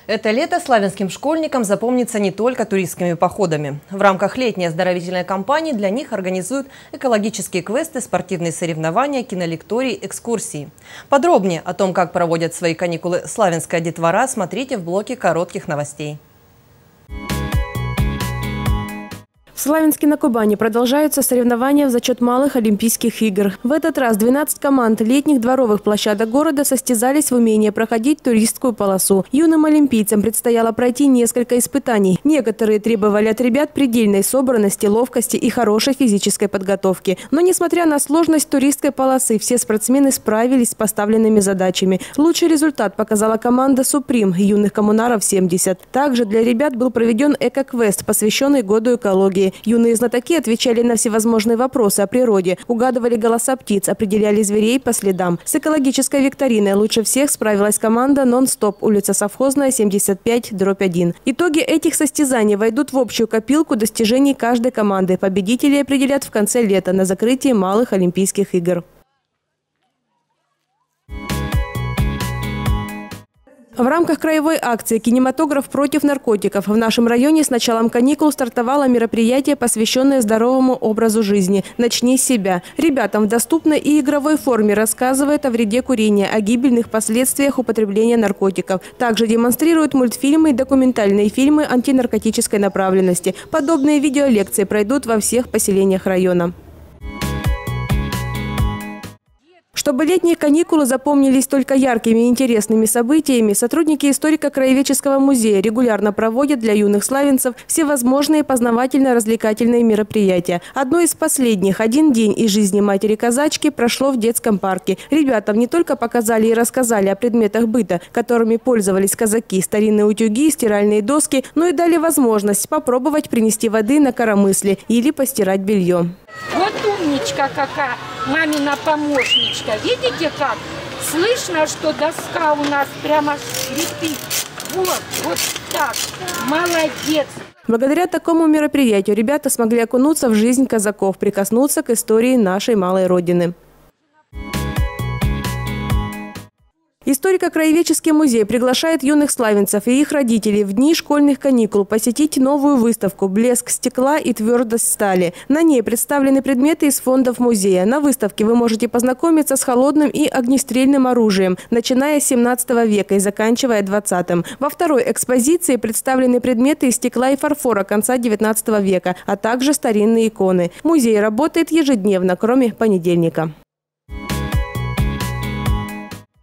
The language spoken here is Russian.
Это лето славянским школьникам запомнится не только туристскими походами. В рамках летней оздоровительной кампании для них организуют экологические квесты, спортивные соревнования, кинолектории, экскурсии. Подробнее о том, как проводят свои каникулы славянская детвора, смотрите в блоке коротких новостей. В Славянске на Кубани продолжаются соревнования в зачет малых Олимпийских игр. В этот раз 12 команд летних дворовых площадок города состязались в умении проходить туристскую полосу. Юным олимпийцам предстояло пройти несколько испытаний. Некоторые требовали от ребят предельной собранности, ловкости и хорошей физической подготовки. Но несмотря на сложность туристской полосы, все спортсмены справились с поставленными задачами. Лучший результат показала команда «Суприм» юных коммунаров 70. Также для ребят был проведен эко-квест, посвященный году экологии. Юные знатоки отвечали на всевозможные вопросы о природе, угадывали голоса птиц, определяли зверей по следам. С экологической викториной лучше всех справилась команда «Нон-стоп», улица Совхозная, 75/1. Итоги этих состязаний войдут в общую копилку достижений каждой команды. Победителей определят в конце лета на закрытии малых Олимпийских игр. В рамках краевой акции «Кинематограф против наркотиков» в нашем районе с началом каникул стартовало мероприятие, посвященное здоровому образу жизни «Начни с себя». Ребятам в доступной и игровой форме рассказывают о вреде курения, о гибельных последствиях употребления наркотиков. Также демонстрируют мультфильмы и документальные фильмы антинаркотической направленности. Подобные видеолекции пройдут во всех поселениях района. Чтобы летние каникулы запомнились только яркими и интересными событиями, сотрудники историко-краеведческого музея регулярно проводят для юных славянцев всевозможные познавательно-развлекательные мероприятия. Одно из последних – «Один день из жизни матери-казачки» прошло в детском парке. Ребятам не только показали и рассказали о предметах быта, которыми пользовались казаки, старинные утюги, стиральные доски, но и дали возможность попробовать принести воды на коромысле или постирать белье. Вот умничка какая, мамина помощничка. Видите как? Слышно, что доска у нас прямо скрипит. Вот так. Молодец. Благодаря такому мероприятию ребята смогли окунуться в жизнь казаков, прикоснуться к истории нашей малой родины. Историко-краеведческий музей приглашает юных славянцев и их родителей в дни школьных каникул посетить новую выставку «Блеск стекла и твердость стали». На ней представлены предметы из фондов музея. На выставке вы можете познакомиться с холодным и огнестрельным оружием, начиная с 17 века и заканчивая 20-м. Во второй экспозиции представлены предметы из стекла и фарфора конца 19 века, а также старинные иконы. Музей работает ежедневно, кроме понедельника.